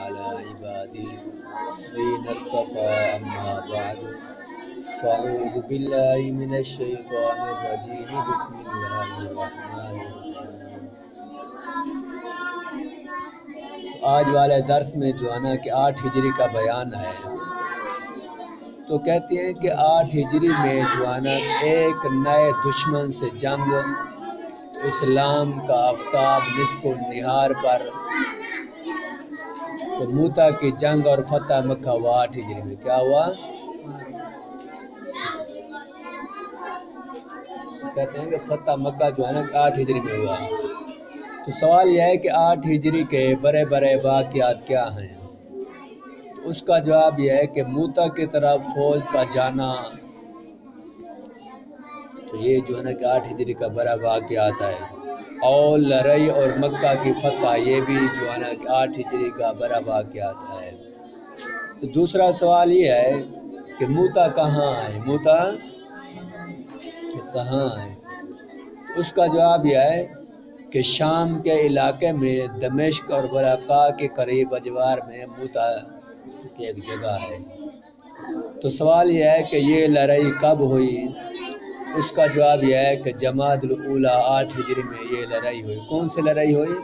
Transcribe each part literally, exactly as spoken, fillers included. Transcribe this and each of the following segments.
على عباده الذين اصطفى أما بعد فأعوذ بالله من الشيطان الرجيم بسم الله الرحمن الرحيم۔ آج والے درس میں جو ہے نا کہ آٹھ ہجری کا بیان ہے، تو کہتے ہیں کہ آٹھ ہجری میں جو ہے نا ایک نئے دشمن سے جنگ، اسلام کا آفتاب نصف النہار پر، تو موتا کی جنگ اور فتح مکہ ہوا آٹھ ہجری میں۔ کیا ہوا؟ کہتے ہیں کہ فتح مکہ جو ہے نا آٹھ ہجری میں ہوا۔ تو سوال یہ ہے کہ آٹھ ہجری کے بڑے بڑے واقعات کیا ہیں؟ تو اس کا جواب یہ ہے کہ موتا کی طرف فوج کا جانا، تو یہ جو ہے نا کہ آٹھ ہجری کا بڑا واقعات ہے، اور لڑائی اور مکہ کی فتح یہ بھی جو ہے نا کہ آٹھ ہجری کا بڑا واقعات ہے۔ تو دوسرا سوال یہ ہے کہ موتا کہاں ہے؟ موتا کہاں ہے؟ اس کا جواب یہ ہے کہ شام کے علاقے میں دمشق اور برقا کے قریب اجوار میں موتا کی ایک جگہ ہے۔ تو سوال یہ ہے کہ یہ لڑائی کب ہوئی؟ اس کا جواب یہ ہے کہ جمادی الاولیٰ آٹھ ہجری میں یہ لڑائی ہوئی۔ کون سی لڑائی ہوئی؟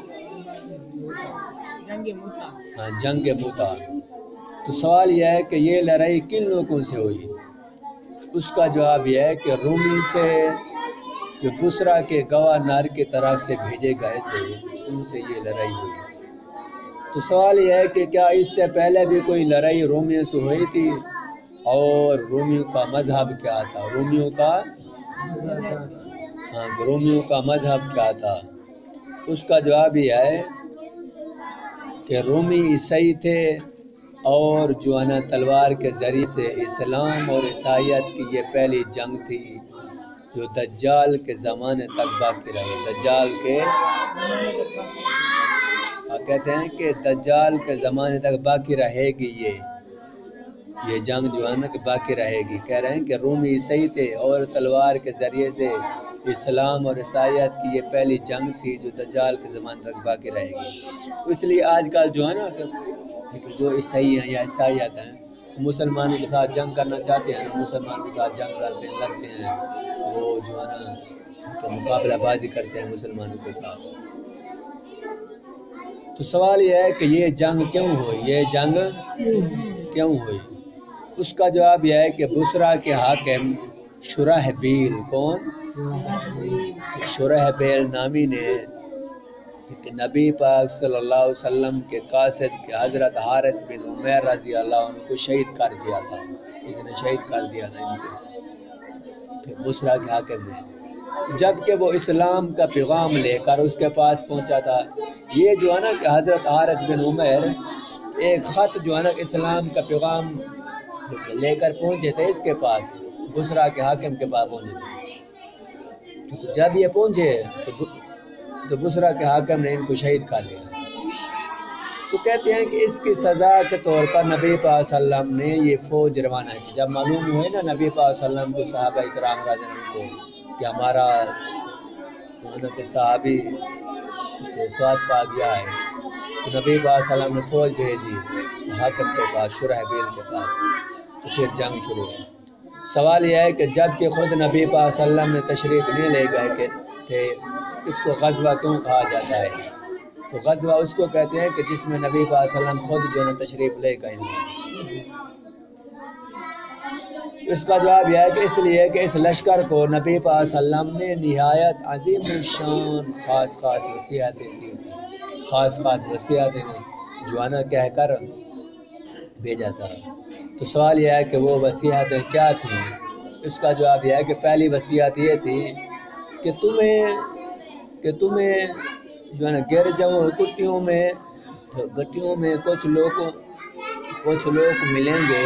ہاں، جنگ موتا۔ تو سوال یہ ہے کہ یہ لڑائی کن لوگوں سے ہوئی؟ اس کا جواب یہ ہے کہ رومی سے، جو بصرہ کے گورنر کی طرف سے بھیجے گئے تھے، ان سے یہ لڑائی ہوئی۔ تو سوال یہ ہے کہ کیا اس سے پہلے بھی کوئی لڑائی رومیوں سے ہوئی تھی؟ اور رومیوں کا مذہب کیا تھا؟ رومیوں کا ہاں رومیوں کا مذہب کیا تھا؟ اس کا جواب یہ ہے کہ رومی عیسائی تھے، اور جو ہے نا تلوار کے ذریعے سے اسلام اور عیسائیت کی یہ پہلی جنگ تھی جو دجال کے زمانے تک باقی رہے۔ دجال کے کہتے ہیں کہ دجال کے زمانے تک باقی رہے گی یہ یہ جنگ جو ہے نا کہ باقی رہے گی۔ کہہ رہے ہیں کہ رومی عیسائی تھے اور تلوار کے ذریعے سے اسلام اور عیسائیت کی یہ پہلی جنگ تھی جو دجال کے زمانے تک باقی رہے گی۔ اس لیے آج کل جو ہے نا کہ جو عیسائی ہیں یا عیسائیت ہیں، مسلمانوں کے ساتھ جنگ کرنا چاہتے ہیں، مسلمانوں کے ساتھ جنگ کرتے ہیں، لڑتے ہیں، وہ جو ہے نا کہ مقابلہ بازی کرتے ہیں مسلمانوں کے ساتھ۔ تو سوال یہ ہے کہ یہ جنگ کیوں ہوئی؟ یہ جنگ کیوں ہوئی؟ اس کا جواب یہ ہے کہ بصرہ کے حاکم شرحبیل، کون؟ شرحبیل نامی نے کہ نبی پاک صلی اللہ علیہ وسلم کے قاصد کے حضرت حارث بن عمیر رضی اللہ عنہ کو شہید کر دیا تھا۔ اس نے شہید کر دیا تھا ان کو، بصرہ کے حاکم نے، جبکہ وہ اسلام کا پیغام لے کر اس کے پاس پہنچا تھا۔ یہ جو ہے نا کہ حضرت حارث بن عمیر ایک خط جو ہے نا اسلام کا پیغام لے کر پہنچے تھے اس کے پاس، بصرہ کے حاکم کے پاس پہنچے تھے۔ جب یہ پہنچے تو بصرہ کے حاکم نے ان کو شہید کر دیا۔ تو کہتے ہیں کہ اس کی سزا کے طور پر نبی پاک صلی اللہ علیہ وسلم نے یہ فوج روانہ کی۔ جب معلوم ہوئے نا نبی پاک صلی اللہ علیہ وسلم کو، صحابہ کرام رضی اللہ عنہ کو، کہ ہمارا کہ صحابی وفات پا گیا ہے، تو نبی پاک صلی اللہ علیہ وسلم نے فوج بھیجی حاکم کے پاس، شرحبیل کے پاس، تو پھر جنگ شروع ہوئی۔ سوال یہ ہے کہ جب کہ خود نبی پاک صلی اللہ علیہ وسلم نے تشریف نہیں لے گئے تھے، اس کو غزوہ کیوں کہا جاتا ہے؟ تو غزوہ اس کو کہتے ہیں کہ جس میں نبی پاک صلی اللہ علیہ وسلم خود جو ہے تشریف لے گئے ہیں۔ اس کا جواب یہ ہے کہ اس لیے کہ اس لشکر کو نبی پاک صلی اللہ علیہ وسلم نے نہایت عظیم الشان خاص خاص وصیتیں دی، خاص خاص وصیتیں جو ہے نا کہہ کر بھیجا تھا۔ تو سوال یہ ہے کہ وہ وصیتیں کیا تھیں؟ اس کا جواب یہ ہے کہ پہلی وصیت یہ تھی کہ تمہیں کہ تمہیں جو ہے نا گرجوں کٹیوں میں گٹیوں میں کچھ لوگ کچھ لوگ ملیں گے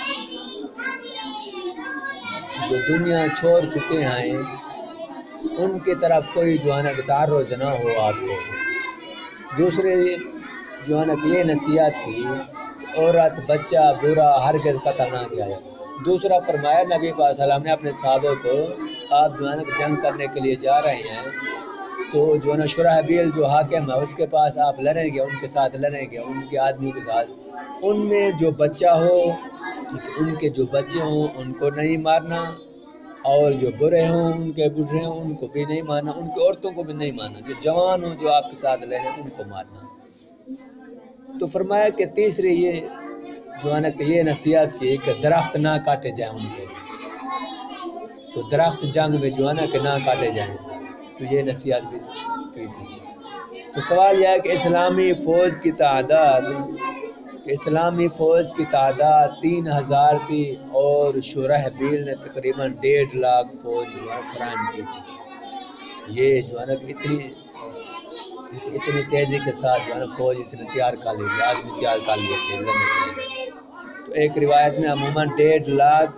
جو دنیا چھوڑ چکے ہیں، ان کی طرف کوئی جو ہے نا تعرض نہ ہو آپ کو۔ دوسرے جو ہے نا یہ نصیحت کی عورت، بچہ، بوڑھا ہرگز قتل نہ کیا جائے۔ دوسرا فرمایا نبی پاک صلی اللہ علیہ وسلم نے اپنے صحابہ کو، آپ جو ہے نا جنگ کرنے کے لیے جا رہے ہیں تو جو ہے نا شرحبیل جو حاکم ہے اس کے پاس آپ لڑیں گے، ان کے ساتھ لڑیں گے، ان کے آدمیوں کے ساتھ، ان میں جو بچہ ہو ان کے جو بچے ہوں ان کو نہیں مارنا، اور جو برے ہوں ان کے بڑھے ہوں ان کو بھی نہیں مارنا، ان کی عورتوں کو بھی نہیں مارنا، جو جوان ہوں جو آپ کے ساتھ لڑیں ان کو مارنا۔ تو فرمایا کہ تیسری یہ جو ہے نا کہ یہ نصیحت کی کہ درخت نہ کاٹے جائیں ان کے، تو درخت جنگ میں جو ہے نا کہ نہ کاٹے جائیں، تو یہ نصیحت بھی کی تھی۔ تو سوال یہ ہے کہ اسلامی فوج کی تعداد کہ اسلامی فوج کی تعداد تین ہزار تھی اور شرحبیل نے تقریباً ڈیڑھ لاکھ فوج جو ہے فراہم کی تھی۔ یہ جو ہے نا اتنی اتنی تیزی کے ساتھ جو ہے نا فوج اس نے تیار کر لی، آدمی تیار کر لیے تھے۔ تو ایک روایت میں عموماً ڈیڑھ لاکھ،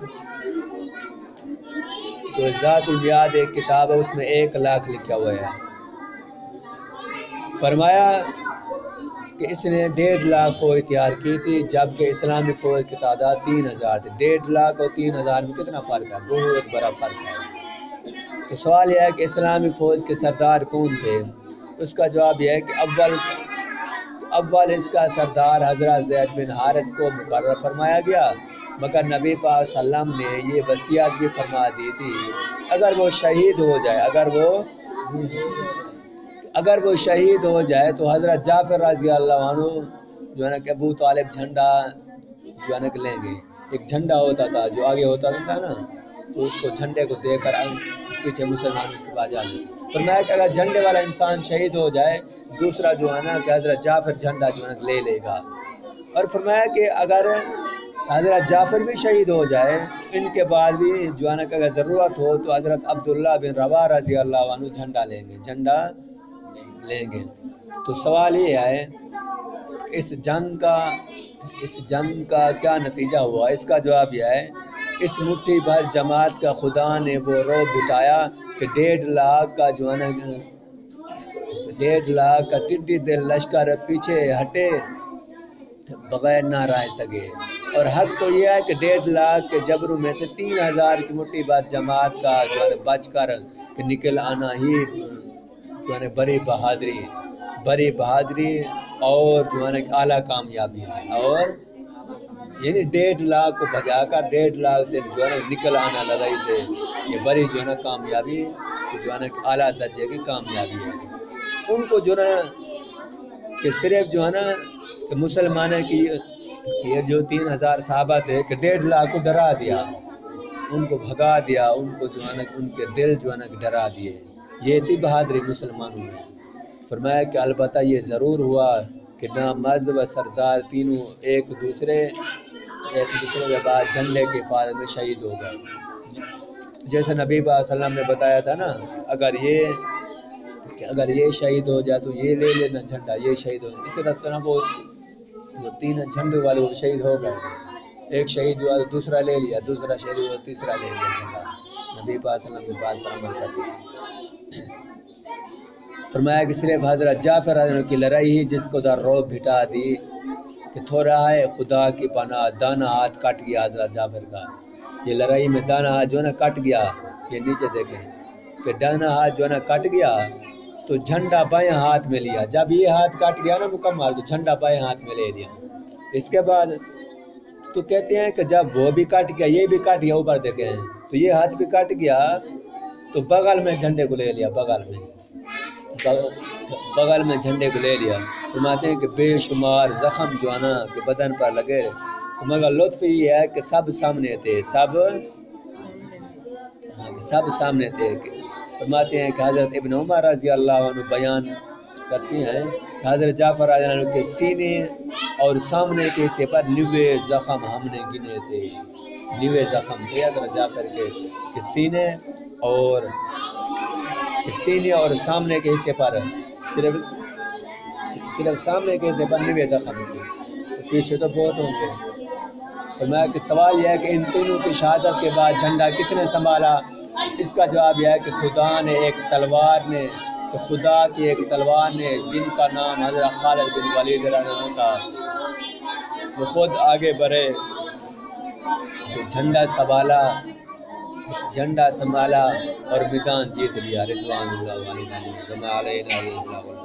تو ذات المیعاد ایک کتاب ہے اس میں ایک لاکھ لکھا ہوا ہے۔ فرمایا کہ اس نے ڈیڑھ لاکھ فوج تیار کی تھی جبکہ اسلامی فوج کی تعداد تین ہزار تھی۔ ڈیڑھ لاکھ اور تین ہزار میں کتنا فرق ہے؟ بہت بڑا فرق ہے۔ تو سوال یہ ہے کہ اسلامی فوج کے سردار کون تھے؟ اس کا جواب یہ ہے کہ اول اول اس کا سردار حضرت زید بن حارث کو مقرر فرمایا گیا، مگر نبی پاک صلی اللہ علیہ وسلم نے یہ وصیت بھی فرما دی تھی اگر وہ شہید ہو جائے اگر وہ اگر وہ شہید ہو جائے تو حضرت جعفر رضی اللہ عنہ جو ہے نا کہ ابو طالب جھنڈا جو ہے نا کہ لیں گے۔ ایک جھنڈا ہوتا تھا جو آگے ہوتا تھا نا، تو اس کو جھنڈے کو دے کر پیچھے مسلمان اس کے بعد جانے۔ فرمایا کہ اگر جھنڈے والا انسان شہید ہو جائے دوسرا جو ہے نا کہ حضرت جعفر جھنڈا جو ہے نا لے لے گا۔ اور فرمایا کہ اگر حضرت جعفر بھی شہید ہو جائے ان کے بعد بھی جو ہے نا کہ اگر ضرورت ہو تو حضرت عبداللہ بن رواحہ رضی اللہ عنہ جھنڈا لیں گے جھنڈا لیں گے۔ تو سوال یہ ہے اس جنگ کا اس جنگ کا کیا نتیجہ ہوا؟ اس کا جواب یہ ہے اس مٹھی بھر جماعت کا خدا نے وہ رعب بٹھایا کہ ڈیڑھ لاکھ کا جو ہے نا ڈیڑھ لاکھ کا ٹڈی دل لشکر پیچھے ہٹے بغیر نہ رہ سکے۔ اور حق تو یہ ہے کہ ڈیڑھ لاکھ کے جبروں میں سے تین ہزار کی مٹھی بھر جماعت کا جو ہے بچ کر کہ نکل آنا ہی جو ہے بڑی بہادری بڑی بہادری اور جو ہے اعلیٰ کامیابی ہے۔ اور یعنی ڈیڑھ لاکھ کو بجا کر ڈیڑھ لاکھ سے جو ہے نکل آنا لڑائی سے یہ بڑی جو ہے نا کامیابی جو ہے نا اعلیٰ درجے کی کامیابی ہے۔ ان کو جو ہے کہ صرف جو ہے نا کہ مسلمانوں کی یہ جو تین ہزار صحابہ تھے کہ ڈیڑھ لاکھ کو ڈرا دیا، ان کو بھگا دیا، ان کو جو ہے نا ان کے دل جو ہے نا ڈرا دیے۔ یہ تھی بہادری مسلمانوں میں۔ فرمایا کہ البتہ یہ ضرور ہوا کہ نہ مرد و سردار تینوں ایک دوسرے ایک دوسرے کے بعد جھنڈے کی حفاظت میں شہید ہو گئے، جیسے نبی پاک صلی اللہ علیہ وسلم نے بتایا تھا نا اگر یہ کہ اگر یہ شہید ہو جائے تو یہ لے لینا جھنڈا، یہ شہید ہو جائے۔ اسی طرح وہ وہ تین جھنڈے والے وہ شہید ہو گئے، ایک شہید ہوا تو دوسرا لے لیا، دوسرا شہید ہوا تو تیسرا لے لیا جھنڈا۔ نبی پاک صلی اللہ علیہ وسلم نے بات پر عمل کر دیا۔ فرمایا کہ صرف حضرت جعفر رضی اللہ عنہ کی لڑائی ہی جس کو در روب بھٹا دی کہ تھوڑا ہے خدا کی پناہ دانا ہاتھ کٹ گیا حضرت جعفر کا۔ یہ لڑائی میں دانا ہاتھ جو ہے نا کٹ گیا، یہ نیچے دیکھیں کہ دانا ہاتھ جو ہے نا کٹ گیا تو جھنڈا بائیں ہاتھ میں لیا، جب یہ ہاتھ کٹ گیا نا مکمل تو جھنڈا بائیں ہاتھ میں لے لیا۔ اس کے بعد تو کہتے ہیں کہ جب وہ بھی کٹ گیا یہ بھی کٹ گیا، اوپر دیکھیں تو یہ ہاتھ بھی کٹ گیا تو بغل میں جھنڈے کو لے لیا، بغل میں بغل میں جھنڈے کو لے لیا۔ فرماتے ہیں کہ بے شمار زخم جو ہے نا کہ بدن پر لگے، مگر لطف یہ ہے کہ سب سامنے تھے، سب سب سامنے تھے۔ فرماتے ہیں کہ حضرت ابن عمر رضی اللہ عنہ بیان کرتی ہیں کہ حضرت جعفر رضی اللہ عنہ کے سینے اور سامنے کے حصے پر نوے زخم ہم نے گنے تھے، نوے زخم تھے حضرت جعفر کے کہ سینے اور سینے اور سامنے کے حصے پر صرف صرف سامنے کے حصے پر نوے زخم تھے، پیچھے تو بہت ہوں گے۔ فرمایا کہ سوال یہ ہے کہ ان تینوں کی شہادت کے بعد جھنڈا کس نے سنبھالا؟ اس کا جواب یہ ہے کہ خدا نے ایک تلوار نے کہ خدا کی ایک تلوار نے جن کا نام حضرت خالد بن ولید رضی اللہ عنہ تھا، وہ خود آگے بڑھے تو جھنڈا سنبھالا جھنڈا سنبھالا اور میدان جیت لیا، رضوان اللہ علیہ وسلم